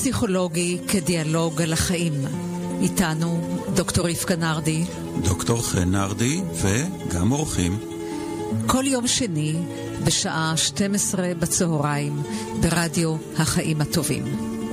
פסיכולוגי כדיאלוג על החיים. איתנו דוקטור רבקה נרדי, דוקטור חן נרדי וגם אורחים. כל יום שני בשעה 12 בצהריים ברדיו החיים הטובים.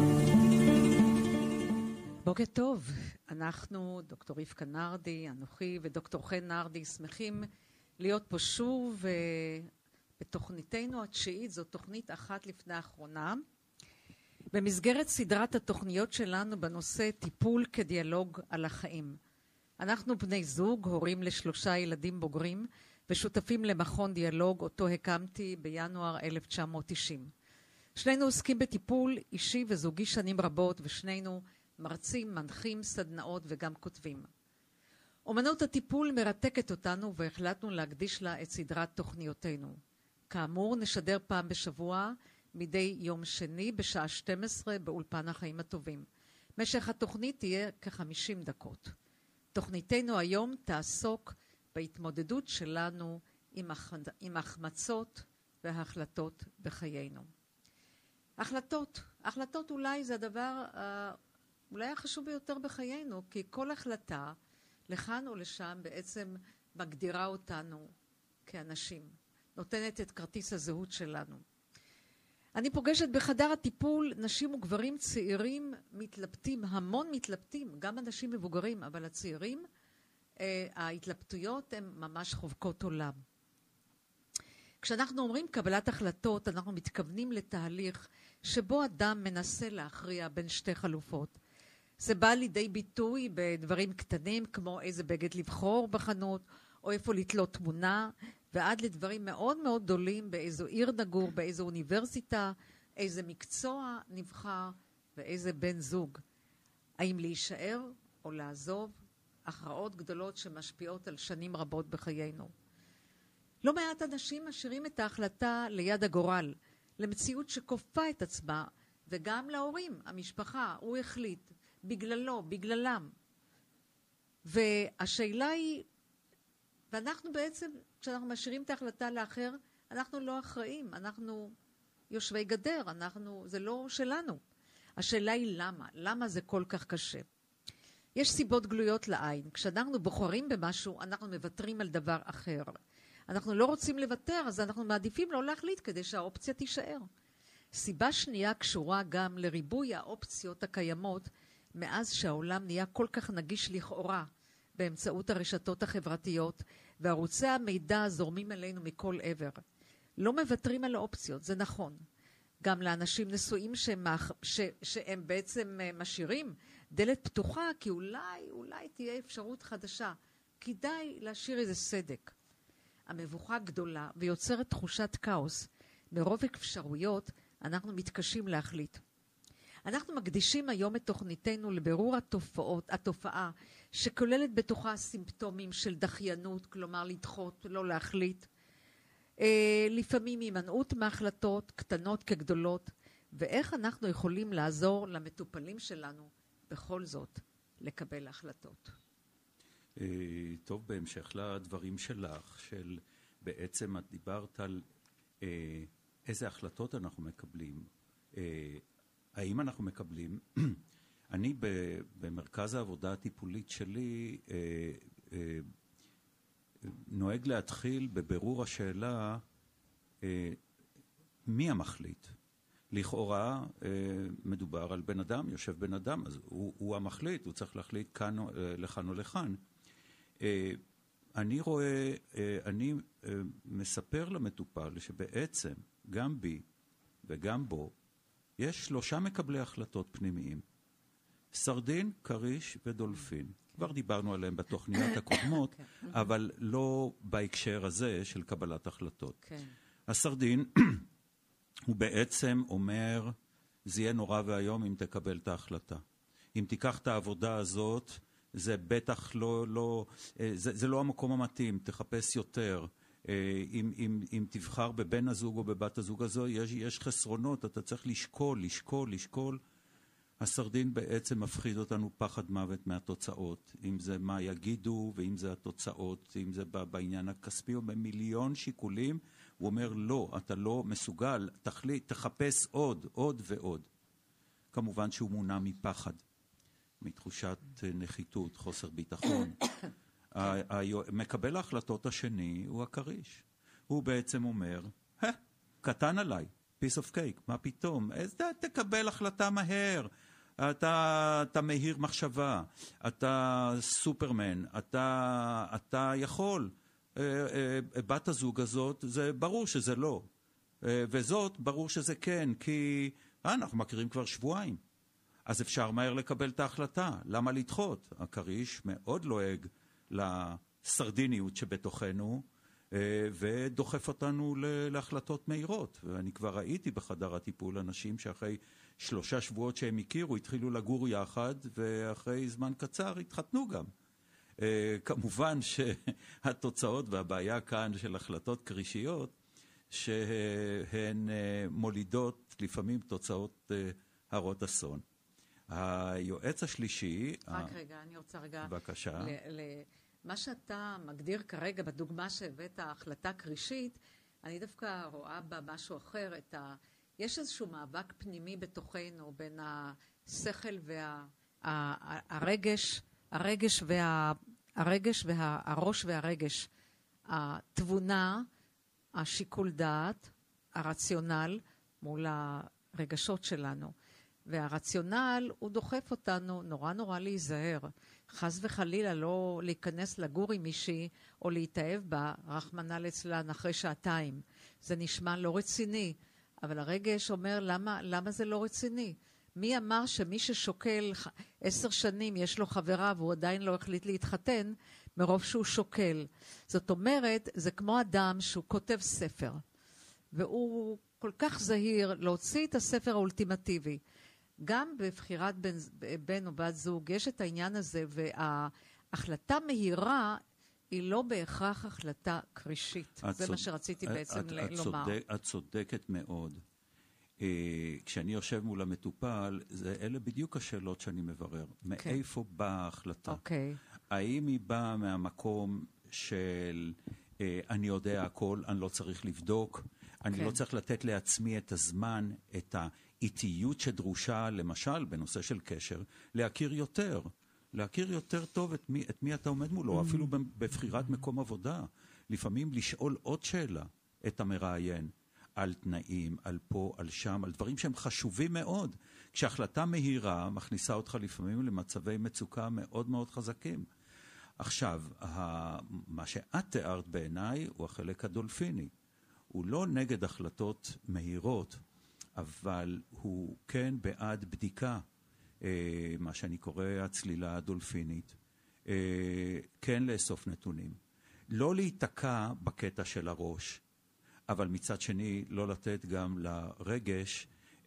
בוקר טוב, אנחנו דוקטור רבקה נרדי, אנוכי ודוקטור חן נרדי שמחים להיות פה שוב בתוכניתנו התשיעית. זו תוכנית אחת לפני האחרונה במסגרת סדרת התוכניות שלנו בנושא טיפול כדיאלוג על החיים. אנחנו בני זוג, הורים ל3 ילדים בוגרים ושותפים למכון דיאלוג אותו הקמתי בינואר 1990. שנינו עוסקים בטיפול אישי וזוגי שנים רבות, ושנינו מרצים, מנחים, סדנאות וגם כותבים. אומנות הטיפול מרתקת אותנו והחלטנו להקדיש לה את סדרת תוכניותינו. כאמור, נשדר פעם בשבוע מדי יום שני בשעה 12 באולפן החיים הטובים. משך התוכנית תהיה כ-50 דקות. תוכניתנו היום תעסוק בהתמודדות שלנו עם החמצות והחלטות בחיינו. החלטות אולי זה הדבר אולי החשוב ביותר בחיינו, כי כל החלטה לכאן או לשם בעצם מגדירה אותנו כאנשים, נותנת את כרטיס הזהות שלנו. אני פוגשת בחדר הטיפול נשים וגברים צעירים מתלבטים, המון מתלבטים, גם אנשים מבוגרים, אבל הצעירים, ההתלבטויות הן ממש חובקות עולם. כשאנחנו אומרים קבלת החלטות, אנחנו מתכוונים לתהליך שבו אדם מנסה להכריע בין שתי חלופות. זה בא לידי ביטוי בדברים קטנים, כמו איזה בגד לבחור בחנות, או איפה לתלות תמונה, ועד לדברים מאוד מאוד גדולים, באיזו עיר נגור, באיזו אוניברסיטה, איזה מקצוע נבחר, ואיזה בן זוג. האם להישאר או לעזוב, הכרעות גדולות שמשפיעות על שנים רבות בחיינו. לא מעט אנשים משאירים את ההחלטה ליד הגורל, למציאות שכופה את עצמה, וגם להורים, המשפחה, הוא החליט, בגללו, בגללם. והשאלה היא, ואנחנו בעצם, כשאנחנו משאירים את ההחלטה לאחר, אנחנו לא אחראים, אנחנו יושבי גדר, זה לא שלנו. השאלה היא למה? למה זה כל כך קשה? יש סיבות גלויות לעין. כשאנחנו בוחרים במשהו, אנחנו מוותרים על דבר אחר. אנחנו לא רוצים לוותר, אז אנחנו מעדיפים לא להחליט כדי שהאופציה תישאר. סיבה שנייה קשורה גם לריבוי האופציות הקיימות, מאז שהעולם נהיה כל כך נגיש לכאורה, באמצעות הרשתות החברתיות, וערוצי המידע זורמים אלינו מכל עבר. לא מוותרים על האופציות, זה נכון. גם לאנשים נשואים שהם בעצם משאירים דלת פתוחה, כי אולי תהיה אפשרות חדשה. כדאי להשאיר איזה סדק. המבוכה גדולה ויוצרת תחושת כאוס. מרוב אפשרויות אנחנו מתקשים להחליט. אנחנו מקדישים היום את תוכניתנו לבירור התופעה שכוללת בתוכה סימפטומים של דחיינות, כלומר לדחות, לא להחליט. לפעמים הימנעות מהחלטות קטנות כגדולות, ואיך אנחנו יכולים לעזור למטופלים שלנו בכל זאת לקבל החלטות. טוב, בהמשך לדברים שלך, בעצם את דיברת על איזה החלטות אנחנו מקבלים. האם אנחנו מקבלים? אני במרכז העבודה הטיפולית שלי נוהג להתחיל בבירור השאלה מי המחליט. לכאורה מדובר על בן אדם, יושב בן אדם, אז הוא המחליט, הוא צריך להחליט לכאן או לכאן. אני מספר למטופל שבעצם גם בי וגם בו יש 3 מקבלי החלטות פנימיים. סרדין, קריש ודולפין. כבר דיברנו עליהם בתוכניות הקודמות, אבל לא בהקשר הזה של קבלת החלטות. הסרדין הוא בעצם אומר, זה יהיה נורא והיום אם תקבל את ההחלטה. אם תיקח את העבודה הזאת, זה בטח זה לא המקום המתאים, תחפש יותר. אם תבחר בבן הזוג או בבת הזוג הזו, יש חסרונות, אתה צריך לשקול. הסרדין בעצם מפחיד אותנו פחד מוות מהתוצאות, אם זה מה יגידו, ואם זה התוצאות, אם זה בעניין הכספי, או במיליון שיקולים, הוא אומר לא, אתה לא מסוגל, תחליט, תחפש עוד ועוד. כמובן שהוא מונע מפחד, מתחושת נחיתות, חוסר ביטחון. מקבל ההחלטות השני הוא הכריש. הוא בעצם אומר, קטן עליי, piece of cake, מה פתאום? תקבל החלטה מהר. אתה מהיר מחשבה, אתה סופרמן, אתה יכול. בת הזוג הזאת, זה ברור שזה לא. וזאת, ברור שזה כן, כי אנחנו מכירים כבר שבועיים. אז אפשר מהר לקבל את ההחלטה. למה לדחות? הכריש מאוד לועג לסרדיניות שבתוכנו, ודוחף אותנו להחלטות מהירות. ואני כבר ראיתי בחדר הטיפול אנשים שאחרי 3 שבועות שהם הכירו, התחילו לגור יחד, ואחרי זמן קצר התחתנו גם. כמובן שהתוצאות והבעיה כאן של החלטות קרישיות, שהן מולידות לפעמים תוצאות הרות אסון. היועץ השלישי... רק רגע, אני רוצה רגע... בבקשה. מה שאתה מגדיר כרגע בדוגמה שהבאת ההחלטה קרישית, אני דווקא רואה בה משהו אחר. יש איזשהו מאבק פנימי בתוכנו בין השכל והרגש, הראש והרגש, התבונה, השיקול דעת, הרציונל מול הרגשות שלנו. והרציונל הוא דוחף אותנו נורא להיזהר. חס וחלילה לא להיכנס לגור עם מישהי או להתאהב בה, רחמנא ליצלן, אחרי 2 שעתיים. זה נשמע לא רציני, אבל הרגש אומר למה זה לא רציני? מי אמר שמי ששוקל 10 שנים יש לו חברה והוא עדיין לא החליט להתחתן מרוב שהוא שוקל? זאת אומרת, זה כמו אדם שהוא כותב ספר, והוא כל כך זהיר להוציא את הספר האולטימטיבי. גם בבחירת בן או בת זוג יש את העניין הזה, וההחלטה מהירה היא לא בהכרח החלטה קרישית. זה מה שרציתי בעצם לומר. את צודקת מאוד. כשאני יושב מול המטופל, אלה בדיוק השאלות שאני מברר. מאיפה באה ההחלטה? האם היא באה מהמקום של אני יודע הכל, אני לא צריך לבדוק, אני לא צריך לתת לעצמי את הזמן, את האיטיות שדרושה, למשל, בנושא של קשר, להכיר יותר טוב את מי אתה עומד מולו, אפילו בבחירת מקום עבודה. לפעמים לשאול עוד שאלה את המראיין, על תנאים, על פה, על שם, על דברים שהם חשובים מאוד. כשהחלטה מהירה מכניסה אותך לפעמים למצבי מצוקה מאוד מאוד חזקים. עכשיו, מה שאת תיארת בעיניי הוא החלק הדולפיני. הוא לא נגד החלטות מהירות, אבל הוא כן בעד בדיקה, מה שאני קורא הצלילה הדולפינית, כן לאסוף נתונים. לא להיתקע בקטע של הראש, אבל מצד שני לא לתת גם לרגש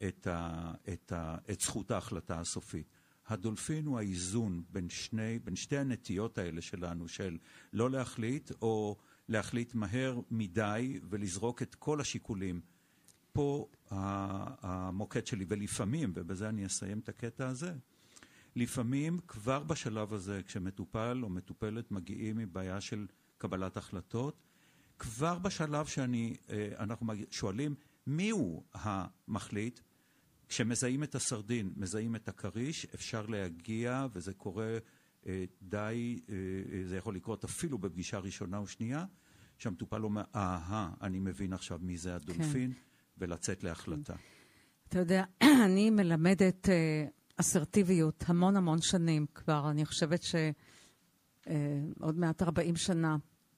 את זכות ההחלטה הסופית. הדולפין הוא האיזון בין שתי הנטיות האלה שלנו, של לא להחליט או להחליט מהר מדי ולזרוק את כל השיקולים. פה המוקד שלי, ולפעמים, ובזה אני אסיים את הקטע הזה, לפעמים כבר בשלב הזה, כשמטופל או מטופלת מגיעים מבעיה של קבלת החלטות, כבר בשלב שאנחנו שואלים מיהו המחליט, כשמזהים את הסרדין, מזהים את הכריש, אפשר להגיע, וזה קורה זה יכול לקרות אפילו בפגישה ראשונה או שנייה, שהמטופל אומר, אני מבין עכשיו מי זה הדולפין, ולצאת להחלטה. אתה יודע, אני מלמדת אסרטיביות המון שנים כבר, אני חושבת שעוד מעט 40 שנה,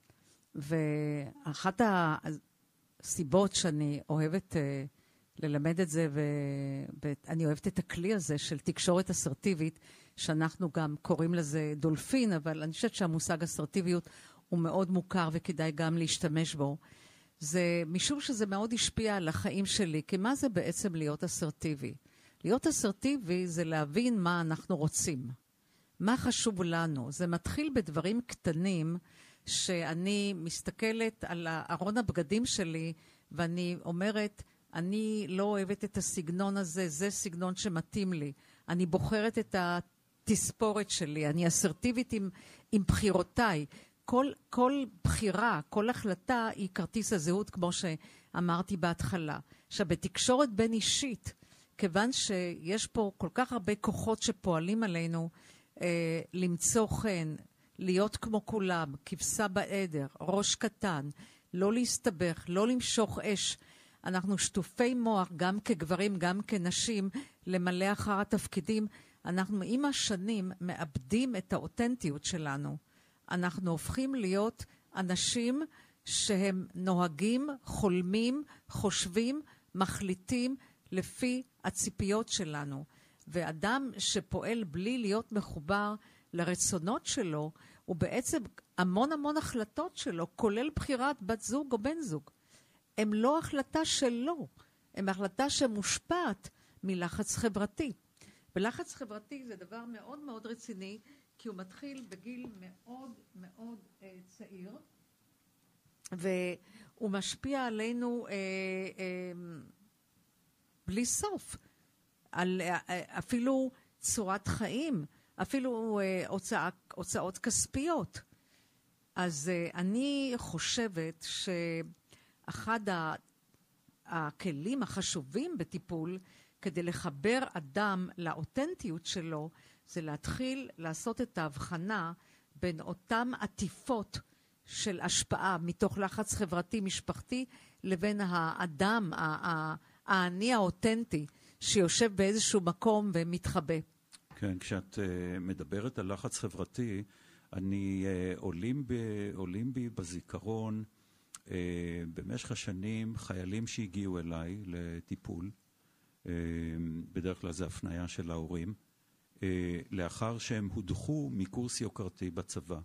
ואחת הסיבות שאני אוהבת ללמד את זה, ואני אוהבת את הכלי הזה של תקשורת אסרטיבית, שאנחנו גם קוראים לזה דולפין, אבל אני חושבת שהמושג אסרטיביות הוא מאוד מוכר וכדאי גם להשתמש בו. זה משום שזה מאוד השפיע על החיים שלי, כי מה זה בעצם להיות אסרטיבי? להיות אסרטיבי זה להבין מה אנחנו רוצים, מה חשוב לנו. זה מתחיל בדברים קטנים, שאני מסתכלת על ארון הבגדים שלי, ואני אומרת, אני לא אוהבת את הסגנון הזה, זה סגנון שמתאים לי. אני בוחרת את התספורת שלי, אני אסרטיבית עם בחירותיי. כל בחירה, כל החלטה היא כרטיס הזהות, כמו שאמרתי בהתחלה. עכשיו, בתקשורת בין אישית, כיוון שיש פה כל כך הרבה כוחות שפועלים עלינו למצוא חן, להיות כמו כולם, כבשה בעדר, ראש קטן, לא להסתבך, לא למשוך אש. אנחנו שטופי מוח, גם כגברים, גם כנשים, למלא אחר התפקידים. אנחנו עם השנים מאבדים את האותנטיות שלנו. אנחנו הופכים להיות אנשים שהם נוהגים, חולמים, חושבים, מחליטים לפי הציפיות שלנו. ואדם שפועל בלי להיות מחובר לרצונות שלו, הוא בעצם המון החלטות שלו, כולל בחירת בת זוג או בן זוג. הם לא החלטה שלו, הם החלטה שמושפעת מלחץ חברתי. ולחץ חברתי זה דבר מאוד מאוד רציני, כי הוא מתחיל בגיל מאוד צעיר, והוא משפיע עלינו בלי סוף, על אפילו צורת חיים, אפילו הוצאות כספיות. אז אני חושבת שאחד הכלים החשובים בטיפול, כדי לחבר אדם לאותנטיות שלו, זה להתחיל לעשות את ההבחנה בין אותם עטיפות של השפעה מתוך לחץ חברתי משפחתי, לבין האדם, האני האותנטי, שיושב באיזשהו מקום ומתחבא. כן, כשאת מדברת על לחץ חברתי, עולים בי בזיכרון במשך השנים חיילים שהגיעו אליי לטיפול, בדרך כלל זה הפניה של ההורים, לאחר שהם הודחו מקורס יוקרתי בצבא.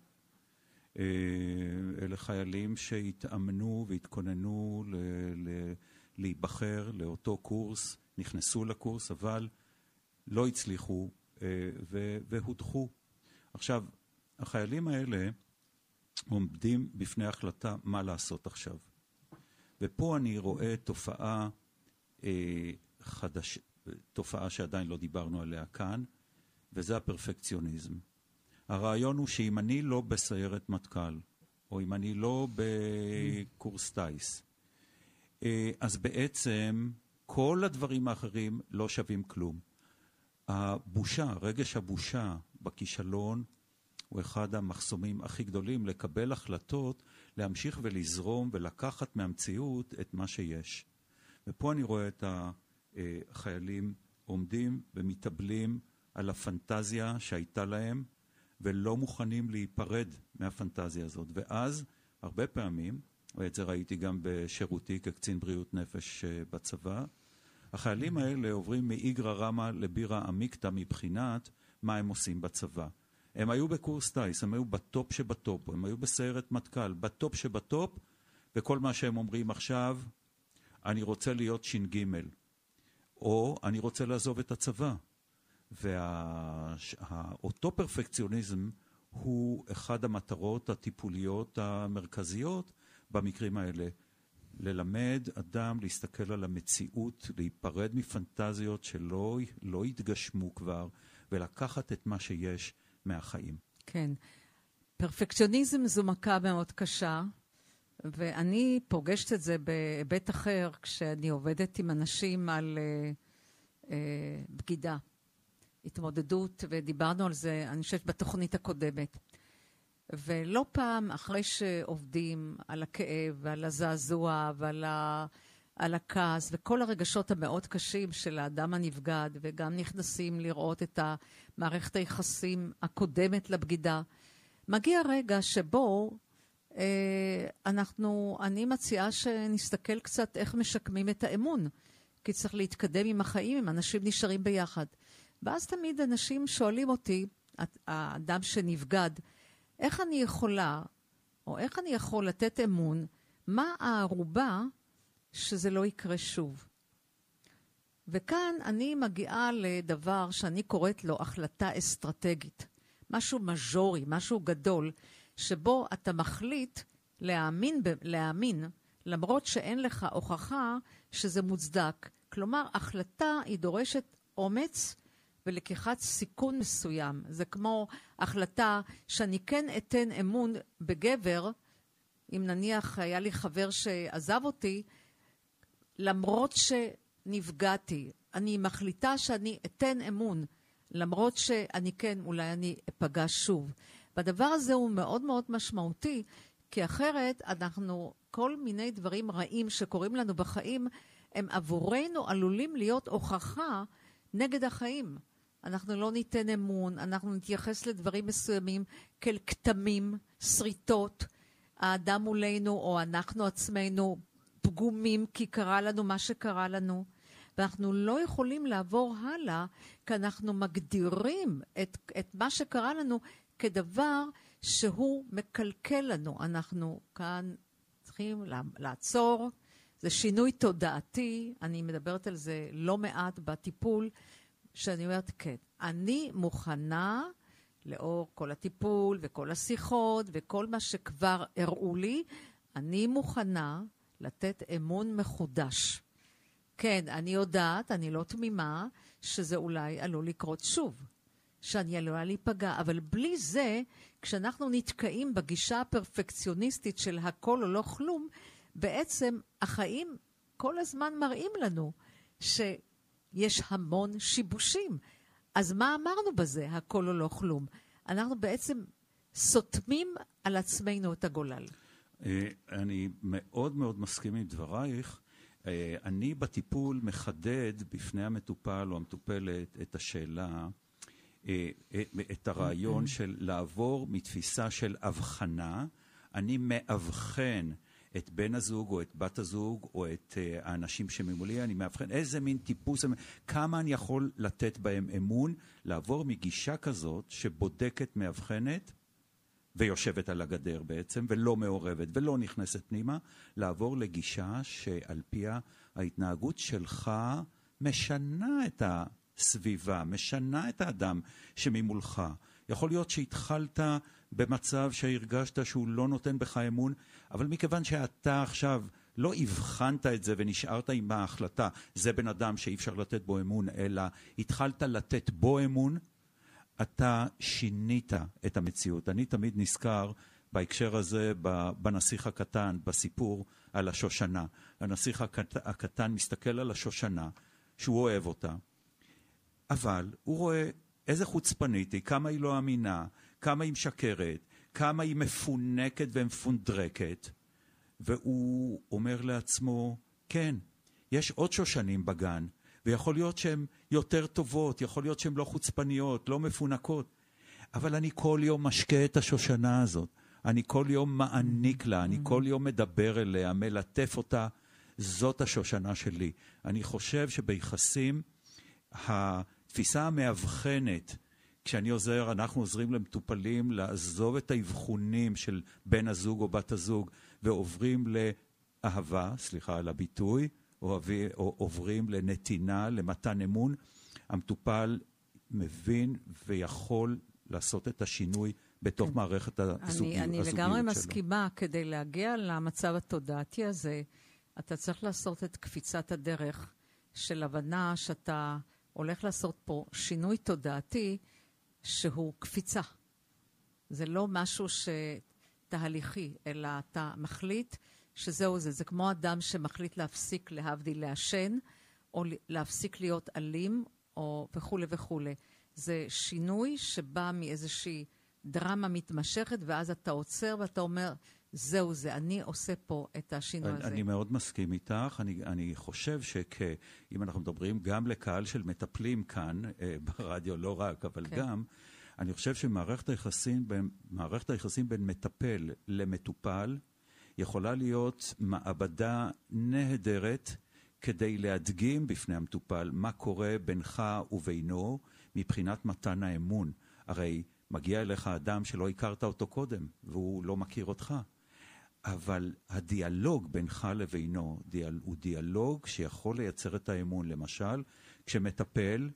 אלה חיילים שהתאמנו והתכוננו להיבחר לאותו קורס, נכנסו לקורס, אבל לא הצליחו והודחו. עכשיו, החיילים האלה עומדים בפני החלטה מה לעשות עכשיו. ופה אני רואה תופעה שעדיין לא דיברנו עליה כאן, וזה הפרפקציוניזם. הרעיון הוא שאם אני לא בסיירת מטכ"ל, או אם אני לא בקורס טייס, אז בעצם כל הדברים האחרים לא שווים כלום. הבושה, רגש הבושה בכישלון, הוא אחד המחסומים הכי גדולים לקבל החלטות, להמשיך ולזרום ולקחת מהמציאות את מה שיש. ופה אני רואה את החיילים עומדים ומתאבלים על הפנטזיה שהייתה להם, ולא מוכנים להיפרד מהפנטזיה הזאת. ואז, הרבה פעמים, ואת זה ראיתי גם בשירותי כקצין בריאות נפש בצבא, החיילים האלה עוברים מאיגרא רמא לבירא עמיקתא מבחינת מה הם עושים בצבא. הם היו בקורס טייס, הם היו בטופ שבטופ, הם היו בסיירת מטכ"ל, בטופ שבטופ, וכל מה שהם אומרים עכשיו, אני רוצה להיות ש"ג, או אני רוצה לעזוב את הצבא. ואותו פרפקציוניזם הוא אחד המטרות הטיפוליות המרכזיות במקרים האלה. ללמד אדם להסתכל על המציאות, להיפרד מפנטזיות שלא יתגשמו כבר, ולקחת את מה שיש מהחיים. כן. פרפקציוניזם זו מכה מאוד קשה, ואני פוגשת את זה בהיבט אחר, כשאני עובדת עם אנשים על בגידה, התמודדות, ודיברנו על זה, אני חושבת, בתוכנית הקודמת. ולא פעם, אחרי שעובדים על הכאב ועל הזעזוע ועל הכעס וכל הרגשות המאוד קשים של האדם הנבגד, וגם נכנסים לראות את מערכת היחסים הקודמת לבגידה, מגיע רגע שבו אני מציעה שנסתכל קצת איך משקמים את האמון, כי צריך להתקדם עם החיים, אם אנשים נשארים ביחד. ואז תמיד אנשים שואלים אותי, האדם שנבגד, איך אני יכולה, או איך אני יכול לתת אמון, מה הערובה שזה לא יקרה שוב. וכאן אני מגיעה לדבר שאני קוראת לו החלטה אסטרטגית. משהו מז'ורי, משהו גדול, שבו אתה מחליט להאמין, למרות שאין לך הוכחה שזה מוצדק. כלומר, החלטה היא דורשת אומץ ולקיחת סיכון מסוים. זה כמו החלטה שאני כן אתן אמון בגבר, אם נניח היה לי חבר שעזב אותי, למרות שנפגעתי, אני מחליטה שאני אתן אמון, למרות שאני כן, אולי אני אפגע שוב. והדבר הזה הוא מאוד מאוד משמעותי, כי אחרת אנחנו, כל מיני דברים רעים שקורים לנו בחיים, הם עבורנו עלולים להיות הוכחה נגד החיים. אנחנו לא ניתן אמון, אנחנו נתייחס לדברים מסוימים כאל כתמים, שריטות, האדם מולנו או אנחנו עצמנו פגומים כי קרה לנו מה שקרה לנו, ואנחנו לא יכולים לעבור הלאה כי אנחנו מגדירים את מה שקרה לנו כדבר שהוא מקלקל לנו. אנחנו כאן צריכים לעצור, זה שינוי תודעתי, אני מדברת על זה לא מעט בטיפול, שאני אומרת כן, אני מוכנה לאור כל הטיפול וכל השיחות וכל מה שכבר הראו לי, אני מוכנה לתת אמון מחודש. כן, אני יודעת, אני לא תמימה, שזה אולי עלול לקרות שוב, שאני עלולה להיפגע, אבל בלי זה, כשאנחנו נתקעים בגישה הפרפקציוניסטית של הכל או לא כלום, בעצם החיים כל הזמן מראים לנו שיש המון שיבושים. אז מה אמרנו בזה, הכל או לא כלום? אנחנו בעצם סותמים על עצמנו את הגולל. אני מאוד מאוד מסכים עם דברייך. אני בטיפול מחדד בפני המטופל או המטופלת את השאלה, את הרעיון של לעבור מתפיסה של הבחנה. אני מאבחן את בן הזוג או את בת הזוג או את האנשים שממולי, אני מאבחן איזה מין טיפוס, כמה אני יכול לתת בהם אמון, לעבור מגישה כזאת שבודקת, מאבחנת ויושבת על הגדר בעצם, ולא מעורבת ולא נכנסת פנימה, לעבור לגישה שעל פיה ההתנהגות שלך משנה את הסביבה, משנה את האדם שממולך. יכול להיות שהתחלת במצב שהרגשת שהוא לא נותן בך אמון, אבל מכיוון שאתה עכשיו לא הבחנת את זה ונשארת עם ההחלטה, זה בן אדם שאי אפשר לתת בו אמון, אלא התחלת לתת בו אמון, אתה שינית את המציאות. אני תמיד נזכר בהקשר הזה בנסיך הקטן, בסיפור על השושנה. הנסיך הקטן מסתכל על השושנה, שהוא אוהב אותה, אבל הוא רואה איזה חוצפנית היא, כמה היא לא אמינה, כמה היא משקרת, כמה היא מפונקת ומפונדרקת, והוא אומר לעצמו, כן, יש עוד שושנים בגן, ויכול להיות שהן יותר טובות, יכול להיות שהן לא חוצפניות, לא מפונקות, אבל אני כל יום משקה את השושנה הזאת, אני כל יום מעניק לה, אני כל יום מדבר אליה, מלטף אותה, זאת השושנה שלי. אני חושב שביחסים, התפיסה המאבחנת, כשאני עוזר, אנחנו עוזרים למטופלים לעזוב את האבחונים של בן הזוג או בת הזוג, ועוברים לאהבה, סליחה על הביטוי, או עוברים לנתינה, למתן אמון, המטופל מבין ויכול לעשות את השינוי בתוך מערכת הזוגיות שלו. אני לגמרי מסכימה, כדי להגיע למצב התודעתי הזה, אתה צריך לעשות את קפיצת הדרך של הבנה שאתה הולך לעשות פה שינוי תודעתי שהוא קפיצה. זה לא משהו שתהליכי, אלא אתה מחליט שזהו זה. זה כמו אדם שמחליט להפסיק להבדיל לעשן, או להפסיק להיות אלים, או וכו' וכו'. זה שינוי שבא מאיזושהי דרמה מתמשכת, ואז אתה עוצר ואתה אומר, זהו זה, אני עושה פה את השינוי הזה. אני מאוד מסכים איתך. אני חושב שאם אנחנו מדברים גם לקהל של מטפלים כאן, ברדיו לא רק, אבל גם, אני חושב שמערכת היחסים בין מטפל למטופל, יכולה להיות מעבדה נהדרת כדי להדגים בפני המטופל מה קורה בינך ובינו מבחינת מתן האמון. הרי מגיע אליך אדם שלא הכרת אותו קודם, והוא לא מכיר אותך. אבל הדיאלוג בינך לבינו הוא דיאלוג שיכול לייצר את האמון. למשל, כשמטפל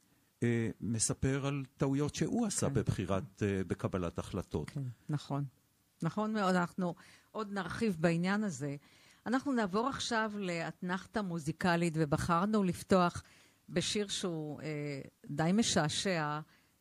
מספר על טעויות שהוא עשה בקבלת החלטות. כן, נכון. נכון מאוד, אנחנו עוד נרחיב בעניין הזה. אנחנו נעבור עכשיו לאתנחתה מוזיקלית, ובחרנו לפתוח בשיר שהוא די משעשע,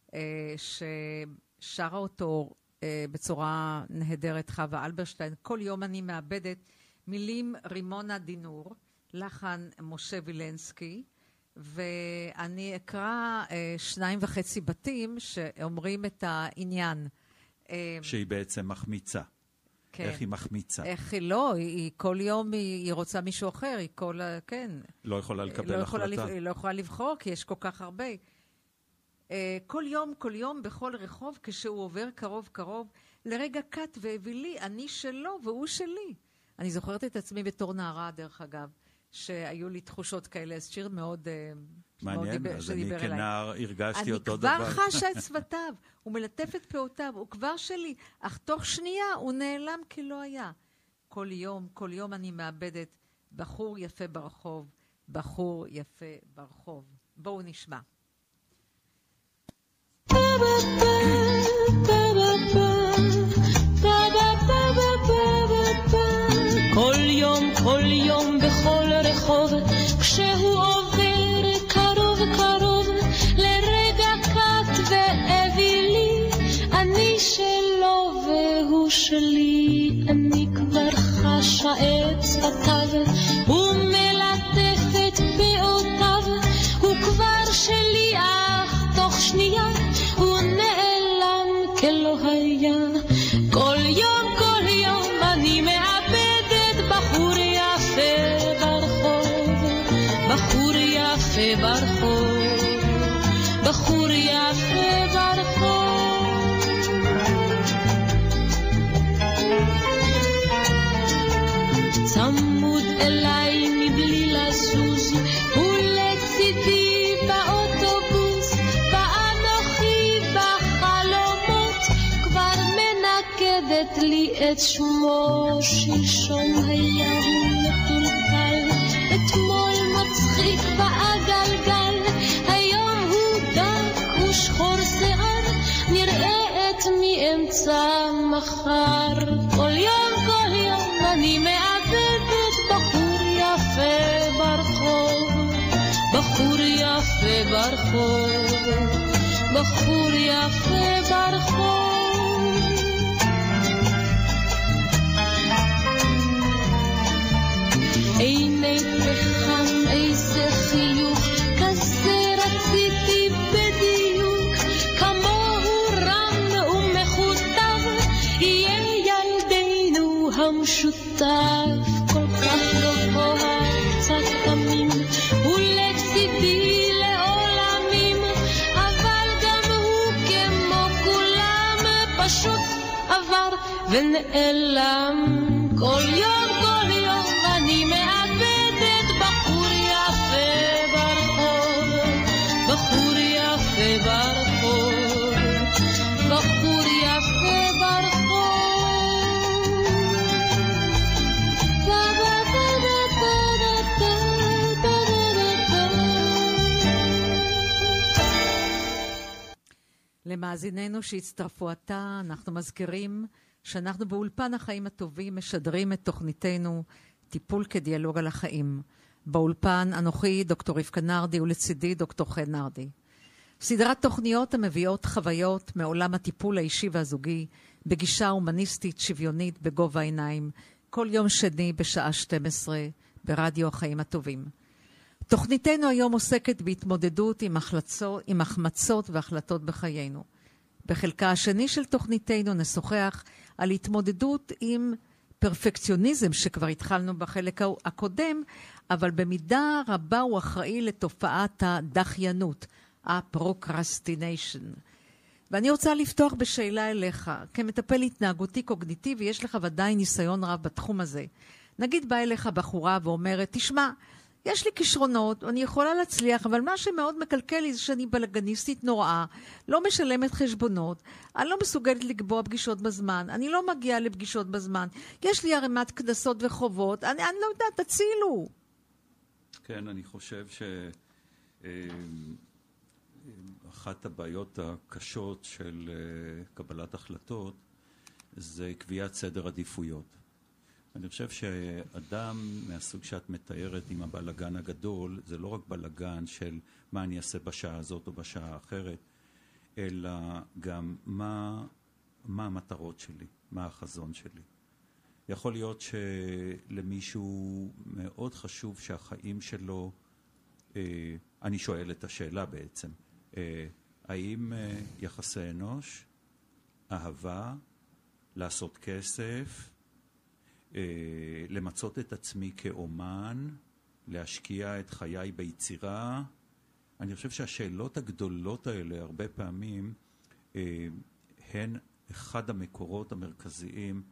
ששרה אותו בצורה נהדרת חווה אלברשטיין. כל יום אני מאבדת, מילים רימונה דינור, לחן משה וילנסקי, ואני אקרא 2.5 בתים שאומרים את העניין. שהיא בעצם מחמיצה. כן. איך היא מחמיצה? איך היא לא, היא כל יום היא רוצה מישהו אחר, היא כל, כן. לא יכולה לקבל החלטה. היא לא יכולה לבחור, כי יש כל כך הרבה. כל יום, בכל רחוב, כשהוא עובר קרוב, לרגע קט ואווילי, אני שלו והוא שלי. אני זוכרת את עצמי בתור נערה, דרך אגב, שהיו לי תחושות כאלה, אז שיר מאוד מעניין, אז אני כנער הרגשתי אותו דבר. אני כבר חשה את שפתיו, הוא מלטף את פעותיו, הוא כבר שלי, אך תוך שנייה הוא נעלם כלא היה. כל יום אני מאבדת בחור יפה ברחוב, בחור יפה ברחוב. בואו נשמע. כל יום בכל רחוב כשהוא עובר קרוב לרגע קט ואווילי אני שלו והוא שלי אני כבר חשה את שפתיו הוא מלטף את פאותיו הוא כבר שלי אך תוך שנייה הוא נעלם כלא היה כל יום אני מאבדת בחור יפה ברחוב בחור יפה ברחוב צמוד אליי מבלי לזוז ולצידי באוטובוס ואנוכי בחלומות כבר מנקדת לי את שמו שלשום היה הוא מקולקל אתמול מצחיק בעגלגל היום הוא דק ושחור שיער נראית מאמצע מחר כל יום אני מאבדת בחור יפה ברחוב בחור יפה ברחוב עיני פחם איזה חיוך כזה רציתי בדיוק כמוהו רם ומחוטב יהיה ילדינו המשותף כל כך גבוה קצת תמים ולצידי לעולמים אבל גם הוא כמו כולם פשוט עבר ונעלם כל יום אני מאבדת בחור יפה ברחוב בחור יפה ברחוב בחור יפה ברחוב למאזיננו שהצטרפו עתה, אנחנו מזכירים שאנחנו באולפן החיים הטובים משדרים את תוכניתנו טיפול כדיאלוג על החיים. באולפן אנוכי דוקטור רבקה נרדי ולצידי דוקטור חן נרדי. סדרת תוכניות המביאות חוויות מעולם הטיפול האישי והזוגי בגישה הומניסטית שוויונית בגובה העיניים כל יום שני בשעה 12 ברדיו החיים הטובים. תוכניתנו היום עוסקת בהתמודדות עם החמצות והחלטות בחיינו. בחלקה השני של תוכניתנו נשוחח על התמודדות עם פרפקציוניזם שכבר התחלנו בחלק הקודם, אבל במידה רבה הוא אחראי לתופעת הדחיינות, הפרוקרסטיניישן. ואני רוצה לפתוח בשאלה אליך, כמטפל התנהגותי קוגניטיבי, יש לך ודאי ניסיון רב בתחום הזה. נגיד בא אליך בחורה ואומרת, תשמע, יש לי כישרונות, אני יכולה להצליח, אבל מה שמאוד מקלקל לי זה שאני בלגניסטית נוראה, לא משלמת חשבונות, אני לא מסוגלת לקבוע פגישות בזמן, אני לא מגיעה לפגישות בזמן, יש לי ערימת קנסות וחובות, אני לא יודעת, תצילו. כן, אני חושב שאחת הבעיות הקשות של קבלת החלטות זה קביעת סדר עדיפויות. אני חושב שאדם מהסוג שאת מתארת עם הבלגן הגדול, זה לא רק בלגן של מה אני אעשה בשעה הזאת או בשעה האחרת, אלא גם מה המטרות שלי, מה החזון שלי. יכול להיות שלמישהו מאוד חשוב שהחיים שלו אני שואל את השאלה בעצם, האם יחסי אנוש, אהבה, לעשות כסף, למצות את עצמי כאומן, להשקיע את חיי ביצירה, אני חושב שהשאלות הגדולות האלה הרבה פעמים הן אחד המקורות המרכזיים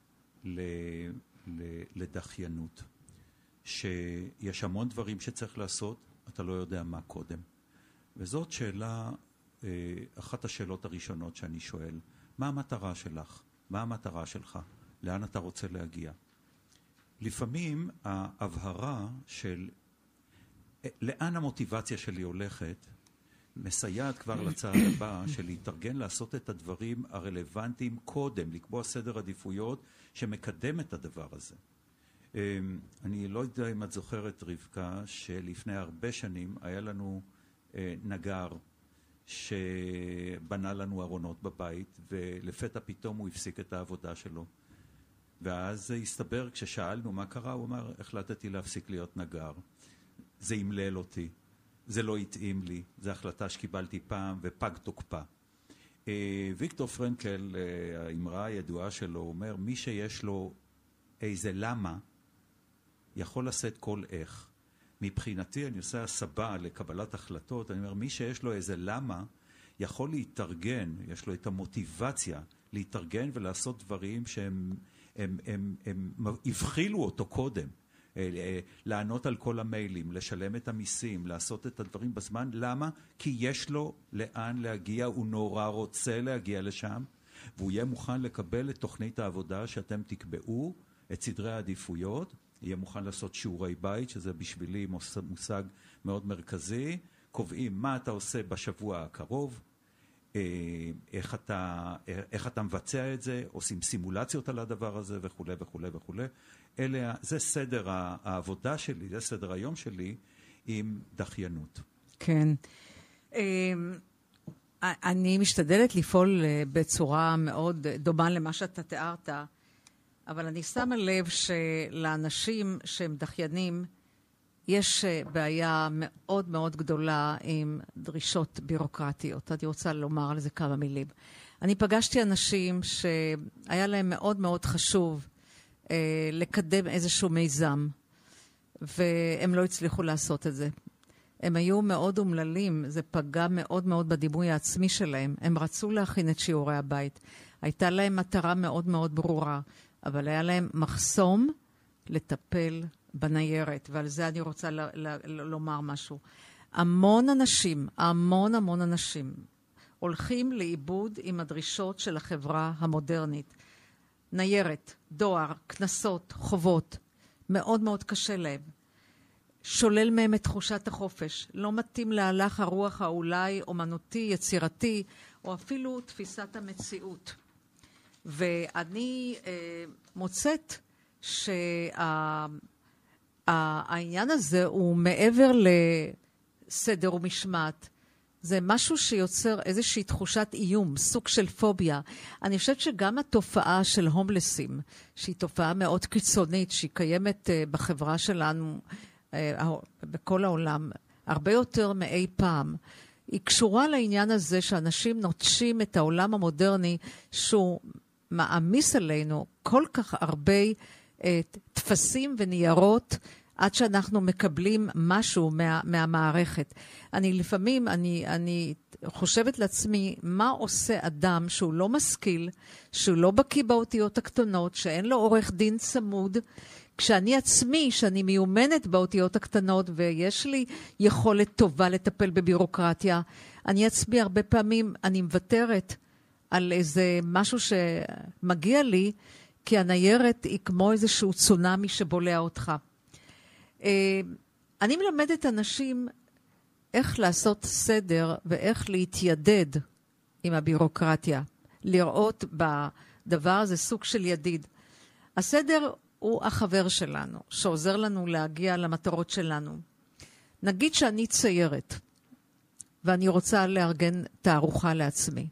לדחיינות. שיש המון דברים שצריך לעשות, אתה לא יודע מה קודם. וזאת שאלה, אחת השאלות הראשונות שאני שואל, מה המטרה שלך? מה המטרה שלך? לאן אתה רוצה להגיע? לפעמים ההבהרה של לאן המוטיבציה שלי הולכת, מסייעת כבר לצעד הבא של להתארגן לעשות את הדברים הרלוונטיים קודם, לקבוע סדר עדיפויות שמקדם את הדבר הזה. אני לא יודע אם את זוכרת, רבקה, שלפני הרבה שנים היה לנו נגר שבנה לנו ארונות בבית, ולפתע פתאום הוא הפסיק את העבודה שלו. ואז הסתבר, כששאלנו מה קרה, הוא אמר, החלטתי להפסיק להיות נגר. זה ימלל אותי, זה לא התאים לי, זו החלטה שקיבלתי פעם ופג תוקפה. ויקטור פרנקל, האמרה הידועה שלו, אומר, מי שיש לו איזה למה, יכול לשאת כל איך. מבחינתי, אני עושה הסבה לקבלת החלטות, אני אומר, מי שיש לו איזה למה, יכול להתארגן, יש לו את המוטיבציה להתארגן ולעשות דברים שהם הבחילו אותו קודם. לענות על כל המיילים, לשלם את המיסים, לעשות את הדברים בזמן. למה? כי יש לו לאן להגיע, הוא נורא רוצה להגיע לשם, והוא יהיה מוכן לקבל את תוכנית העבודה שאתם תקבעו, את סדרי העדיפויות, יהיה מוכן לעשות שיעורי בית, שזה בשבילי מושג מאוד מרכזי, קובעים מה אתה עושה בשבוע הקרוב, איך אתה מבצע את זה, עושים סימולציות על הדבר הזה וכו' וכו' וכו'. זה סדר העבודה שלי, זה סדר היום שלי עם דחיינות. כן. אני משתדלת לפעול בצורה מאוד דומה למה שאתה תיארת, אבל אני שמה לב שלאנשים שהם דחיינים, יש בעיה מאוד מאוד גדולה עם דרישות בירוקרטיות. אני רוצה לומר על זה כמה מילים. אני פגשתי אנשים שהיה להם מאוד מאוד חשוב לקדם איזשהו מיזם, והם לא הצליחו לעשות את זה. הם היו מאוד אומללים, זה פגע מאוד מאוד בדימוי העצמי שלהם. הם רצו להכין את שיעורי הבית. הייתה להם מטרה מאוד מאוד ברורה, אבל היה להם מחסום לטפל בניירת, ועל זה אני רוצה לומר משהו. המון אנשים הולכים לאיבוד עם הדרישות של החברה המודרנית. ניירת, דואר, כנסות, חובות, מאוד מאוד קשה להם. שולל מהם את תחושת החופש. לא מתאים להלך הרוח האולי אומנותי, יצירתי, או אפילו תפיסת המציאות. ואני מוצאת העניין הזה הוא מעבר לסדר ומשמעת. זה משהו שיוצר איזושהי תחושת איום, סוג של פוביה. אני חושבת שגם התופעה של הומלסים, שהיא תופעה מאוד קיצונית, שהיא קיימת בחברה שלנו, בכל העולם, הרבה יותר מאי פעם, היא קשורה לעניין הזה שאנשים נוטשים את העולם המודרני, שהוא מעמיס עלינו כל כך הרבה תפסים וניירות, עד שאנחנו מקבלים משהו מהמערכת. לפעמים אני חושבת לעצמי, מה עושה אדם שהוא לא משכיל, שהוא לא בקיא באותיות הקטנות, שאין לו עורך דין צמוד, כשאני עצמי, שאני מיומנת באותיות הקטנות, ויש לי יכולת טובה לטפל בבירוקרטיה, אני עצמי הרבה פעמים, אני מוותרת על איזה משהו שמגיע לי, כי הניירת היא כמו איזשהו צונמי שבולע אותך. אני מלמדת אנשים איך לעשות סדר ואיך להתיידד עם הבירוקרטיה, לראות בדבר הזה סוג של ידיד. הסדר הוא החבר שלנו, שעוזר לנו להגיע למטרות שלנו. נגיד שאני ציירת, ואני רוצה לארגן תערוכה לעצמי.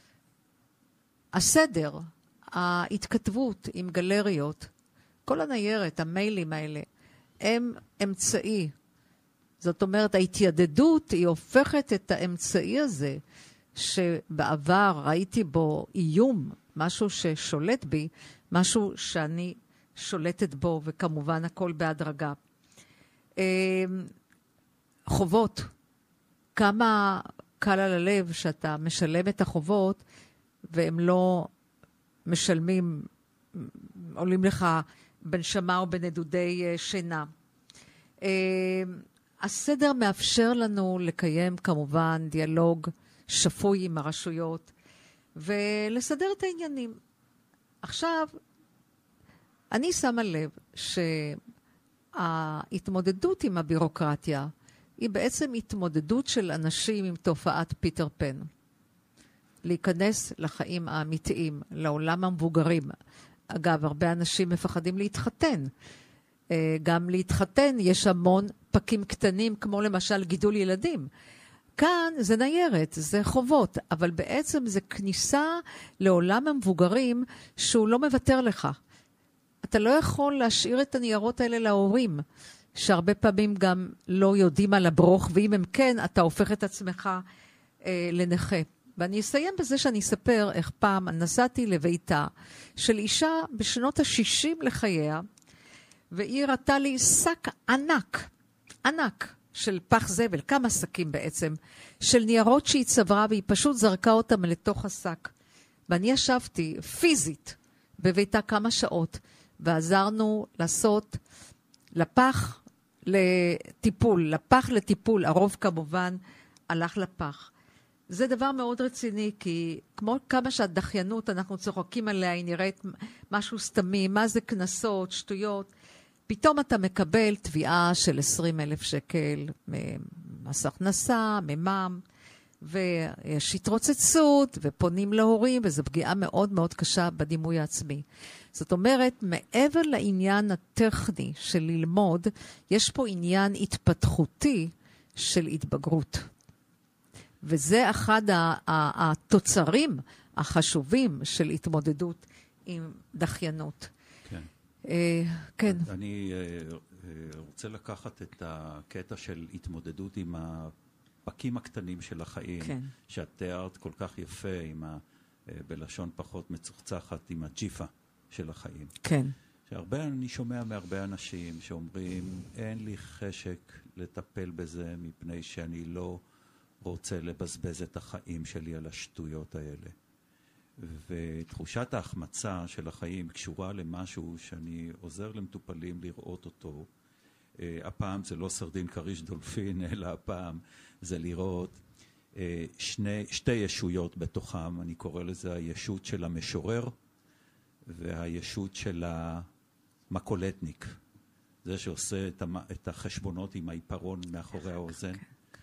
הסדר, ההתכתבות עם גלריות, כל הניירת, המיילים האלה, הם אמצעי זאת אומרת, ההתיידדות היא הופכת את האמצעי הזה, שבעבר ראיתי בו איום, משהו ששולט בי, משהו שאני שולטת בו, וכמובן הכל בהדרגה. חובות, כמה קל על הלב שאתה משלם את החובות, והם לא משלמים, עולים לך בנשמה או בנדודי שינה. הסדר מאפשר לנו לקיים כמובן דיאלוג שפוי עם הרשויות, ולסדר את העניינים. עכשיו, אני שמה לב שההתמודדות עם הבירוקרטיה היא בעצם התמודדות של אנשים עם תופעת פיטר פן. להיכנס לחיים האמיתיים, לעולם המבוגרים. אגב, הרבה אנשים מפחדים להתחתן. גם להתחתן יש המון פקים קטנים, כמו למשל גידול ילדים. כאן זה ניירת, זה חובות, אבל בעצם זה כניסה לעולם המבוגרים שהוא לא מוותר לך. אתה לא יכול להשאיר את הניירות האלה להורים, שהרבה פעמים גם לא יודעים על הברוך, ואם הם כן, אתה הופך את עצמך לנכה. ואני אסיים בזה שאני אספר איך פעם נסעתי לביתה של אישה בשנות ה-60 לחייה, והיא ראתה לי שק ענק, ענק של פח זבל, כמה שקים בעצם, של ניירות שהיא צברה, והיא פשוט זרקה אותם לתוך השק. ואני ישבתי פיזית בביתה כמה שעות, ועזרנו לעשות לפח לטיפול, לפח לטיפול, הרוב כמובן הלך לפח. זה דבר מאוד רציני, כי כמו כמה שהדחיינות אנחנו צוחקים עליה, היא נראית משהו סתמי, מה זה כנסות, שטויות, פתאום אתה מקבל תביעה של 20,000 שקל ממס הכנסה, ממע"מ, ויש התרוצצות, ופונים להורים, וזו פגיעה מאוד מאוד קשה בדימוי העצמי. זאת אומרת, מעבר לעניין הטכני של ללמוד, יש פה עניין התפתחותי של התבגרות. וזה אחד התוצרים החשובים של התמודדות עם דחיינות. כן. כן. אני רוצה לקחת את הקטע של התמודדות עם הפקים הקטנים של החיים, כן. שאת תיארת כל כך יפה, בלשון פחות מצוחצחת, עם הג'יפה של החיים. כן. אני שומע מהרבה אנשים שאומרים, אין לי חשק לטפל בזה, מפני שאני לא רוצה לבזבז את החיים שלי על השטויות האלה. ותחושת ההחמצה של החיים קשורה למשהו שאני עוזר למטופלים לראות אותו. הפעם זה לא סרדין קריש דולפין, אלא הפעם זה לראות שתי ישויות בתוכם. אני קורא לזה הישות של המשורר והישות של המקולטניק. זה שעושה את החשבונות עם העיפרון מאחורי האוזן.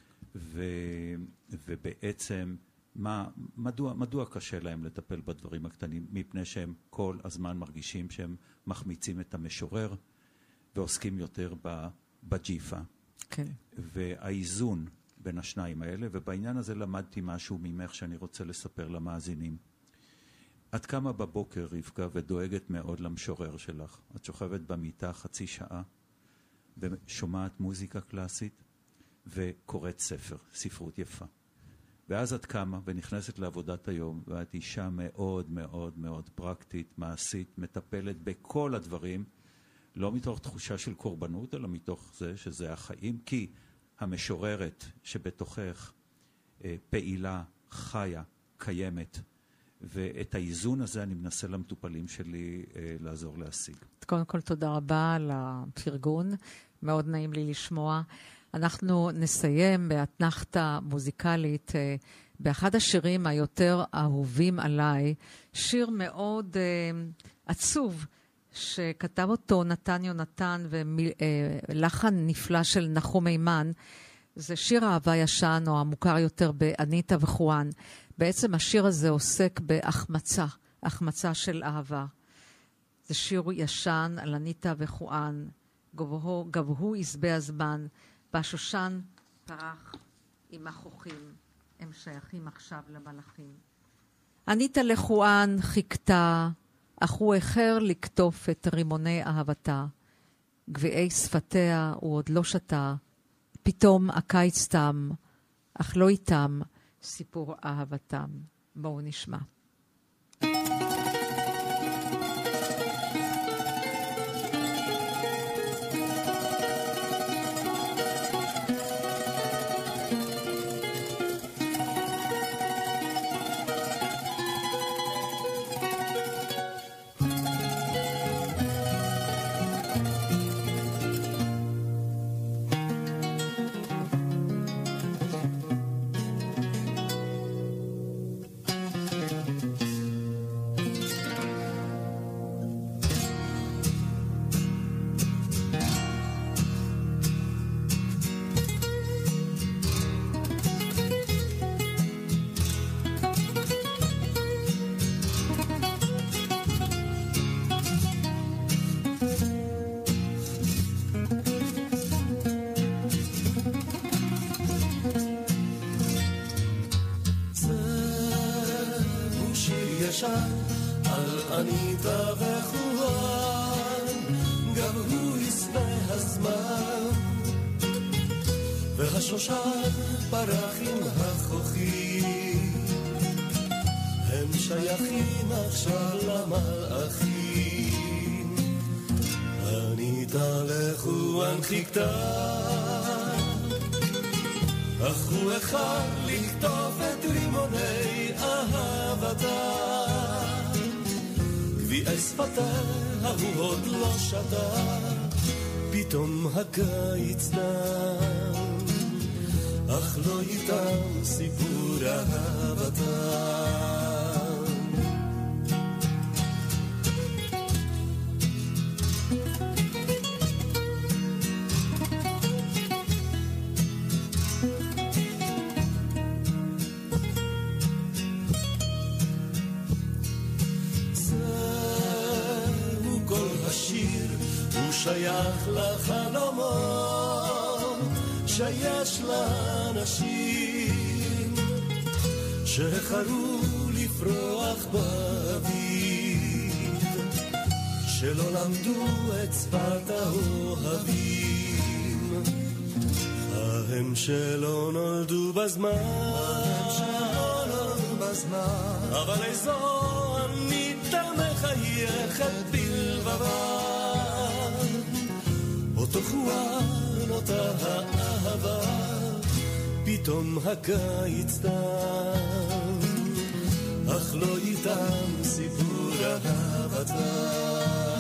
ובעצם מדוע קשה להם לטפל בדברים הקטנים? מפני שהם כל הזמן מרגישים שהם מחמיצים את המשורר ועוסקים יותר בג'יפה. כן. והאיזון בין השניים האלה, ובעניין הזה למדתי משהו ממך שאני רוצה לספר למאזינים. את קמה בבוקר, רבקה, ודואגת מאוד למשורר שלך. את שוכבת במיטה חצי שעה ושומעת מוזיקה קלאסית וקוראת ספרות יפה. ואז את קמה ונכנסת לעבודת היום, ואת אישה מאוד מאוד מאוד פרקטית, מעשית, מטפלת בכל הדברים, לא מתוך תחושה של קורבנות, אלא מתוך זה שזה החיים, כי המשוררת שבתוכך פעילה, חיה, קיימת, ואת האיזון הזה אני מנסה למטופלים שלי לעזור להשיג. קודם כל תודה רבה על הפרגון, מאוד נעים לי לשמוע. אנחנו נסיים באתנחתה מוזיקלית באחד השירים היותר אהובים עליי, שיר מאוד עצוב שכתב אותו נתן יונתן ולחן נפלא של נחום מימן. זה שיר אהבה ישן, או המוכר יותר באניטה וחואן. בעצם השיר הזה עוסק בהחמצה, החמצה של אהבה. זה שיר ישן על אניטה וחואן, גבהו יזבה הזמן, והשושן פרח עם החוכים, הם שייכים עכשיו למלאכים. אניטה לחואן חיכתה, אך הוא אחר לקטוף את רימוני אהבתה. גביעי שפתיה הוא עוד לא שתה, פתאום הקיץ תם, אך לא איתם סיפור אהבתם. בואו נשמע. על אניטה וחואן, גם הוא יסווה הזמן, והשושן פרח עם החוכים, הם שייכים עכשיו למלאכים. אניטה לחואן חיכתה, אך הוא אחד לכתוב את רימוני אהבתה, גביעי שפתיה הוא עוד לא שתה, פתאום הקיץ דם, אך לא איתם סיפור אהבתם. שייך לחלומות שיש לאנשים שהחרו לפרוח באביב, שלא למדו את שפת האוהבים, הם שלא נולדו בזמן, אבל איזו אניטה מחייכת בלבבה, אותו חואן, אותה האהבה, פתאום הקיץ תם, אך לא איתם סיפור אהבתם.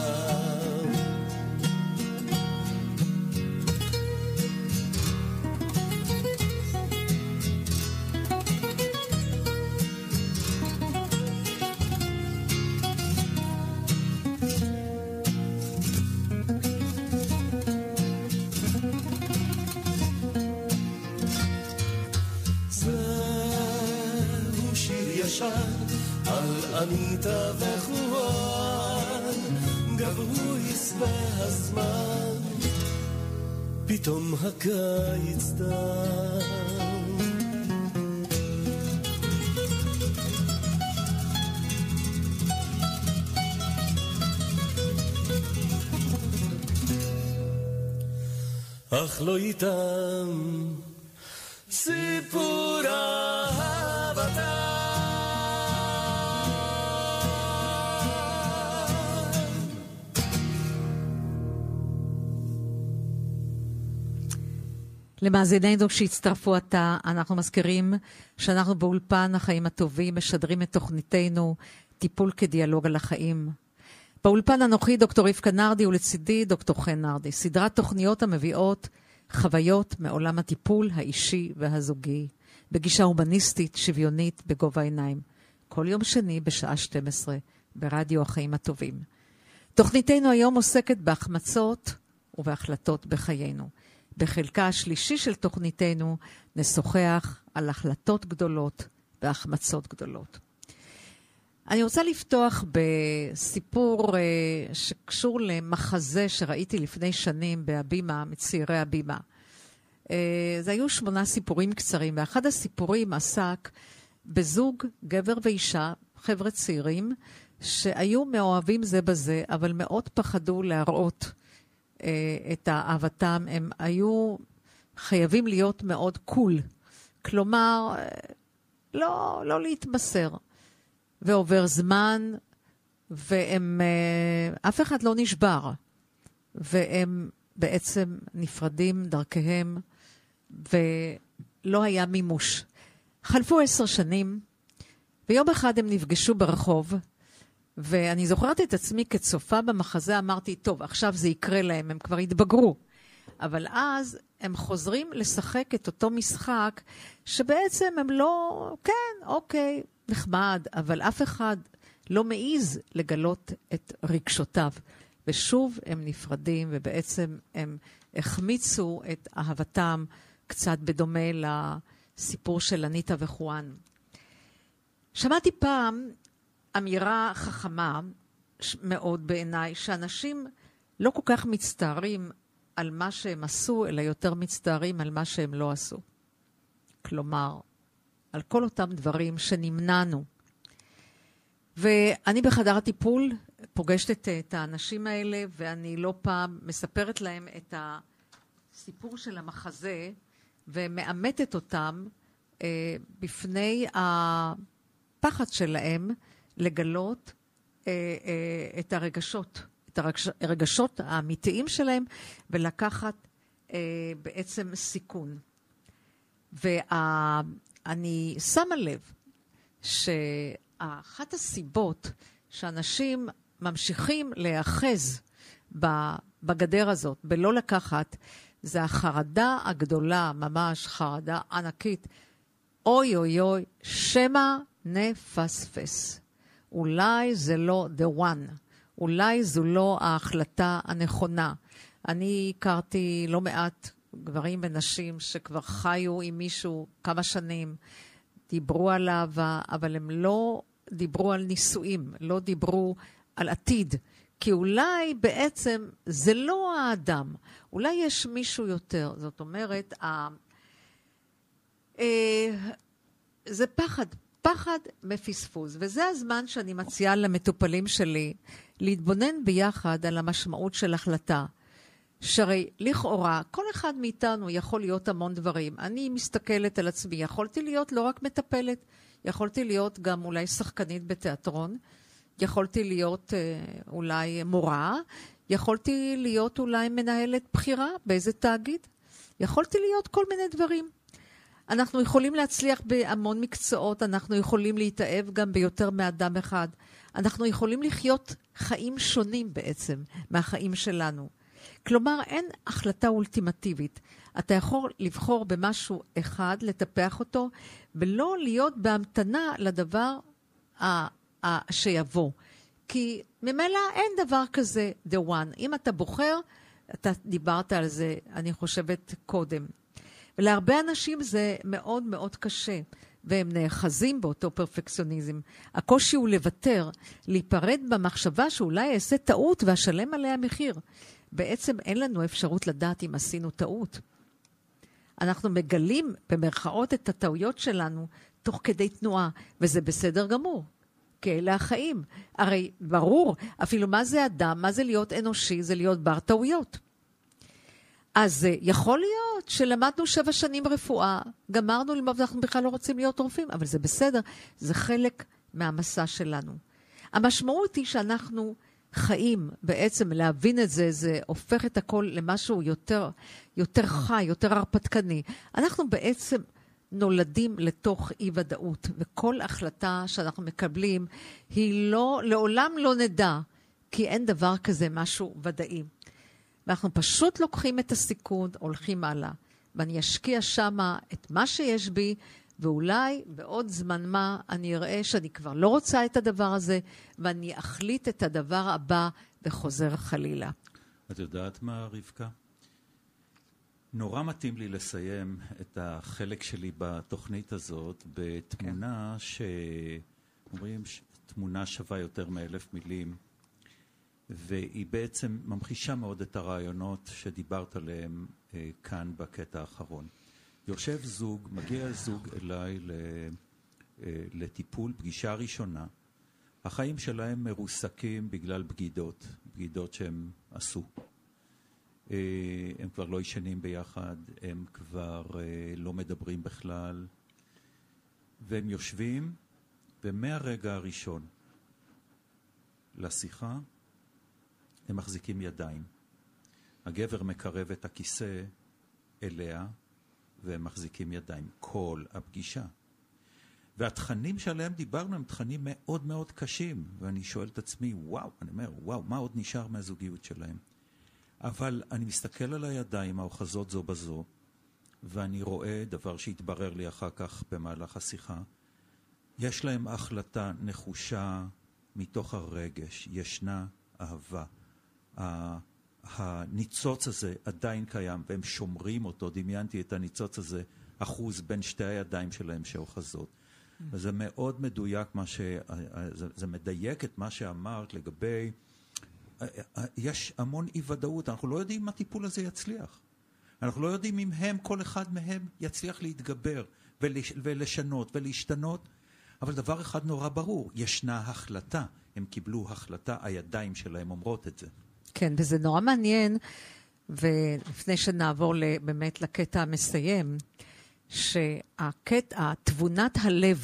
על אניטה וחואן, גם הוא יסווה הזמן, פתאום הקיץ דם. אך לא איתם סיפור אהבתם. למאזינינו שהצטרפו עתה, אנחנו מזכירים שאנחנו באולפן החיים הטובים משדרים את תוכניתנו טיפול כדיאלוג על החיים. באולפן אנוכי דוקטור רבקה נרדי ולצידי דוקטור חן נרדי, סדרת תוכניות המביאות חוויות מעולם הטיפול האישי והזוגי, בגישה הומניסטית, שוויונית, בגובה העיניים. כל יום שני בשעה 12 ברדיו החיים הטובים. תוכניתנו היום עוסקת בהחמצות ובהחלטות בחיינו. בחלקה השלישי של תוכניתנו נשוחח על החלטות גדולות והחמצות גדולות. אני רוצה לפתוח בסיפור שקשור למחזה שראיתי לפני שנים בהבימה, מצעירי הבימה. זה היו 8 סיפורים קצרים, ואחד הסיפורים עסק בזוג גבר ואישה, חבר'ה צעירים, שהיו מאוהבים זה בזה, אבל מאוד פחדו להראות את אהבתם. הם היו חייבים להיות מאוד קול. כלומר, לא להתמסר. ועובר זמן, והם, אף אחד לא נשבר. והם בעצם נפרדים דרכיהם, ולא היה מימוש. חלפו 10 שנים, ויום אחד הם נפגשו ברחוב, ואני זוכרת את עצמי כצופה במחזה, אמרתי, טוב, עכשיו זה יקרה להם, הם כבר התבגרו. אבל אז הם חוזרים לשחק את אותו משחק, שבעצם הם לא, כן, אוקיי, נחמד, אבל אף אחד לא מעיז לגלות את רגשותיו. ושוב הם נפרדים, ובעצם הם החמיצו את אהבתם, קצת בדומה לסיפור של אניטה וחואן. שמעתי פעם אמירה חכמה מאוד בעיניי, שאנשים לא כל כך מצטערים על מה שהם עשו, אלא יותר מצטערים על מה שהם לא עשו. כלומר, על כל אותם דברים שנמנענו. ואני בחדר הטיפול פוגשת את האנשים האלה, ואני לא פעם מספרת להם את הסיפור של המחזה, ומאמתת אותם בפני הפחד שלהם לגלות את הרגשות, את הרגשות האמיתיים שלהם, ולקחת בעצם סיכון. ואני שמה לב שאחת הסיבות שאנשים ממשיכים להיאחז בגדר הזאת, בלא לקחת, זה החרדה הגדולה, ממש חרדה ענקית. אוי אוי אוי, שמה נפספס. אולי זה לא the one. אולי זו לא ההחלטה הנכונה. אני הכרתי לא מעט גברים ונשים שכבר חיו עם מישהו כמה שנים, דיברו על אהבה, אבל הם לא דיברו על נישואים, לא דיברו על עתיד. כי אולי בעצם זה לא האדם, אולי יש מישהו יותר. זאת אומרת, זה פחד מפספוס. וזה הזמן שאני מציעה למטופלים שלי להתבונן ביחד על המשמעות של החלטה. שהרי לכאורה, כל אחד מאיתנו יכול להיות המון דברים. אני מסתכלת על עצמי, יכולתי להיות לא רק מטפלת, יכולתי להיות גם אולי שחקנית בתיאטרון, יכולתי להיות אולי מורה, יכולתי להיות אולי מנהלת בחירה באיזה תאגיד, יכולתי להיות כל מיני דברים. אנחנו יכולים להצליח בהמון מקצועות, אנחנו יכולים להתאהב גם ביותר מאדם אחד, אנחנו יכולים לחיות חיים שונים בעצם מהחיים שלנו. כלומר, אין החלטה אולטימטיבית. אתה יכול לבחור במשהו אחד, לטפח אותו, ולא להיות בהמתנה לדבר שיבוא. כי ממילא אין דבר כזה the one. אם אתה בוחר, אתה דיברת על זה, אני חושבת, קודם. ולהרבה אנשים זה מאוד מאוד קשה, והם נאחזים באותו פרפקציוניזם. הקושי הוא לוותר, להיפרד במחשבה שאולי יעשה טעות ואשלם עליה מחיר. בעצם אין לנו אפשרות לדעת אם עשינו טעות. אנחנו מגלים במרכאות את הטעויות שלנו תוך כדי תנועה, וזה בסדר גמור. כי אלה החיים. הרי ברור, אפילו מה זה אדם, מה זה להיות אנושי, זה להיות בר טעויות. אז יכול להיות שלמדנו 7 שנים רפואה, גמרנו ללמוד, אנחנו בכלל לא רוצים להיות רופאים, אבל זה בסדר, זה חלק מהמסע שלנו. המשמעות היא שאנחנו חיים, בעצם להבין את זה, זה הופך את הכל למשהו יותר חי, יותר הרפתקני. אנחנו בעצם נולדים לתוך אי ודאות, וכל החלטה שאנחנו מקבלים היא לעולם לא נדע, כי אין דבר כזה משהו ודאי. ואנחנו פשוט לוקחים את הסיכון, הולכים הלאה, ואני אשקיע שמה את מה שיש בי, ואולי בעוד זמן מה אני אראה שאני כבר לא רוצה את הדבר הזה, ואני אחליט את הדבר הבא וחוזר חלילה. את יודעת מה, רבקה? נורא מתאים לי לסיים את החלק שלי בתוכנית הזאת בתמונה שאומרים תמונה שווה יותר מ1,000 מילים, והיא בעצם ממחישה מאוד את הרעיונות שדיברת עליהם כאן בקטע האחרון. יושב זוג, מגיע זוג אליי לטיפול, פגישה ראשונה. החיים שלהם מרוסקים בגלל בגידות שהם עשו. הם כבר לא ישנים ביחד, הם כבר לא מדברים בכלל, והם יושבים, ומהרגע הראשון לשיחה, הם מחזיקים ידיים. הגבר מקרב את הכיסא אליה, והם מחזיקים ידיים. כל הפגישה. והתכנים שעליהם דיברנו הם תכנים מאוד מאוד קשים, ואני שואל את עצמי, וואו, מה עוד נשאר מהזוגיות שלהם? אבל אני מסתכל על הידיים האוחזות זו בזו, ואני רואה דבר שהתברר לי אחר כך במהלך השיחה, יש להם החלטה נחושה מתוך הרגש, ישנה אהבה. הניצוץ הזה עדיין קיים, והם שומרים אותו, דמיינתי את הניצוץ הזה, אחוז בין שתי הידיים שלהם שאוחזות. וזה מאוד מדויק, זה מדייק את מה שאמרת לגבי, יש המון אי-ודאות, אנחנו לא יודעים אם הטיפול הזה יצליח. אנחנו לא יודעים אם כל אחד מהם יצליח להתגבר ולשנות ולהשתנות, אבל דבר אחד נורא ברור, ישנה החלטה, הם קיבלו החלטה, הידיים שלהם אומרות את זה. כן, וזה נורא מעניין, ולפני שנעבור באמת לקטע המסיים, תבונת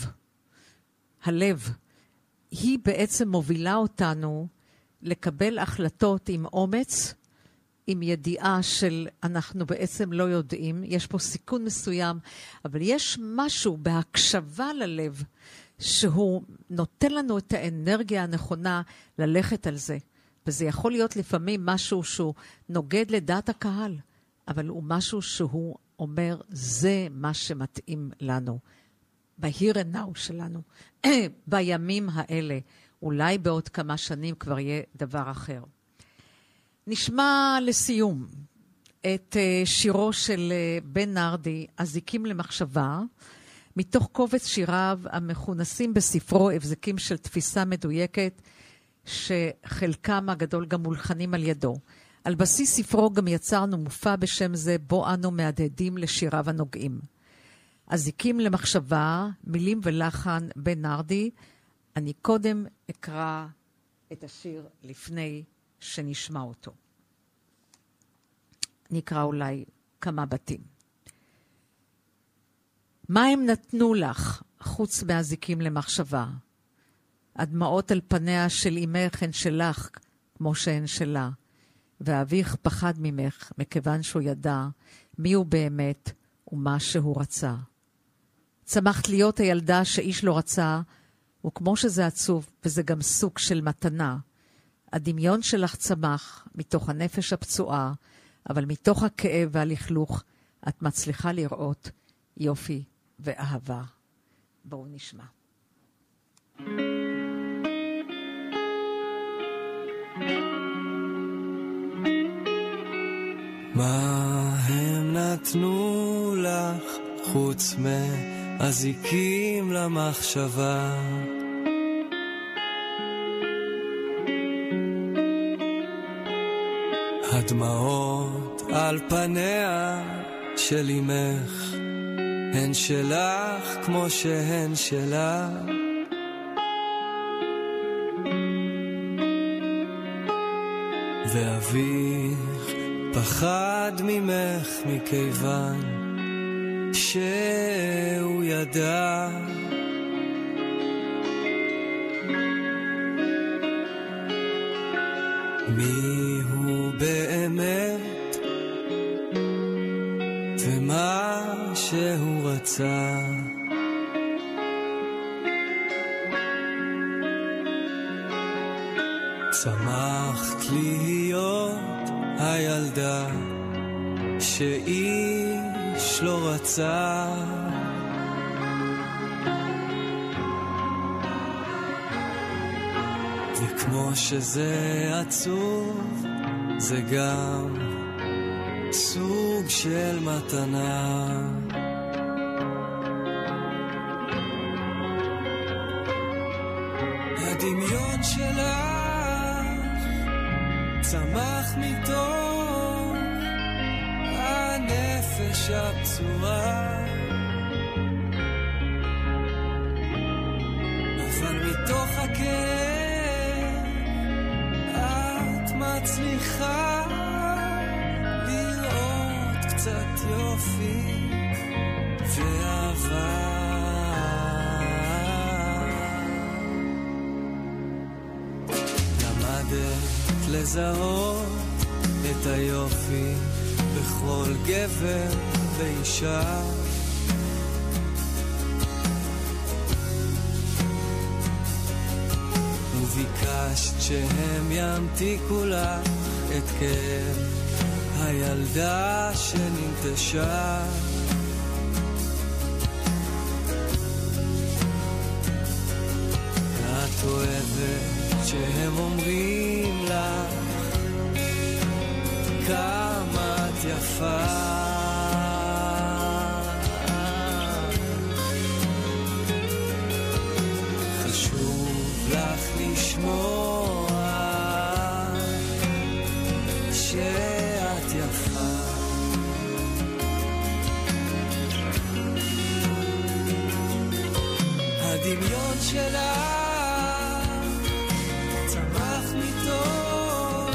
הלב, היא בעצם מובילה אותנו לקבל החלטות עם אומץ, עם ידיעה של אנחנו בעצם לא יודעים, יש פה סיכון מסוים, אבל יש משהו בהקשבה ללב, שהוא נותן לנו את האנרגיה הנכונה ללכת על זה. וזה יכול להיות לפעמים משהו שהוא נוגד לדעת הקהל, אבל הוא משהו שהוא אומר, זה מה שמתאים לנו, ב-here and now שלנו, בימים האלה. אולי בעוד כמה שנים כבר יהיה דבר אחר. נשמע לסיום את שירו של בן נרדי, אזיקים למחשבה, מתוך קובץ שיריו המכונסים בספרו הבזקים של תפיסה מדויקת, שחלקם הגדול גם מולחנים על ידו. על בסיס ספרו גם יצרנו מופע בשם זה, בו אנו מהדהדים לשיריו הנוגעים. אזיקים למחשבה, מילים ולחן בן נרדי. אני קודם אקרא את השיר לפני שנשמע אותו. נקרא אולי כמה בתים. מה הם נתנו לך חוץ מאזיקים למחשבה? הדמעות על פניה של אמך הן שלך כמו שהן שלה, ואביך פחד ממך מכיוון שהוא ידע מי הוא באמת ומה שהוא רצה. צמחת להיות הילדה שאיש לא רצה, וכמו שזה עצוב וזה גם סוג של מתנה, הדמיון שלך צמח מתוך הנפש הפצועה, אבל מתוך הכאב והלכלוך את מצליחה לראות יופי ואהבה. בואו נשמע. מה הם נתנו לך חוץ מאזיקים למחשבה? הדמעות על פניה של אמך הן שלך כמו שהן שלה, ואביך פחד ממך מכיוון שהוא ידע מי הוא באמת ומה שהוא רצה. צמחת להיות הילדה שאיש לא רצה, וכמו שזה עצוב זה גם סוג של מתנה. הדמיון שלך צמח מתוך הנפש הפצועה, אבל מתוך הכאב את מצליחה קצת יופי ואהבה. למדת לזהות את היופי בכל גבר ואישה, וביקשת שהם ימתיקו לך את כאב הילדה שננטשה. את אוהבת שהם אומרים לך כמה את יפה, חשוב לך לשמוע שאת יפה. הדמיון שלך צמח מתוך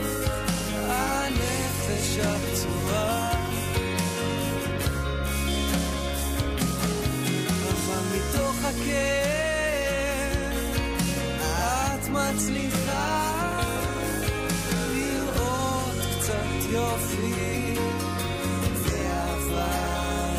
הנפש הפצועה, אבל מתוך הכאב את מצליחה לראות קצת יופי ואהבה.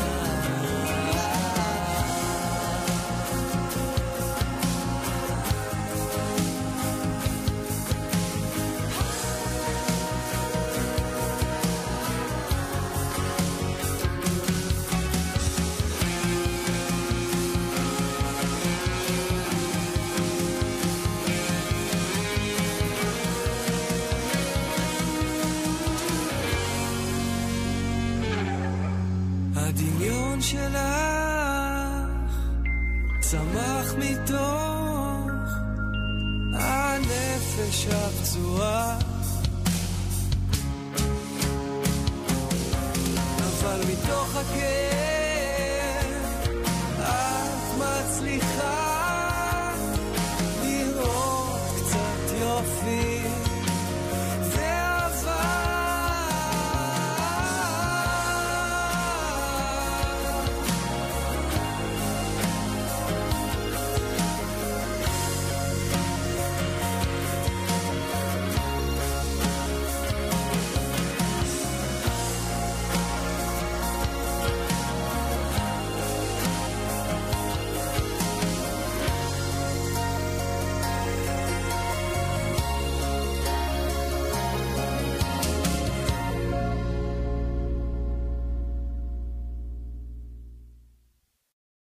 הדמיון שלך צמח מתוך הנפש הפצועה, אבל מתוך הכאב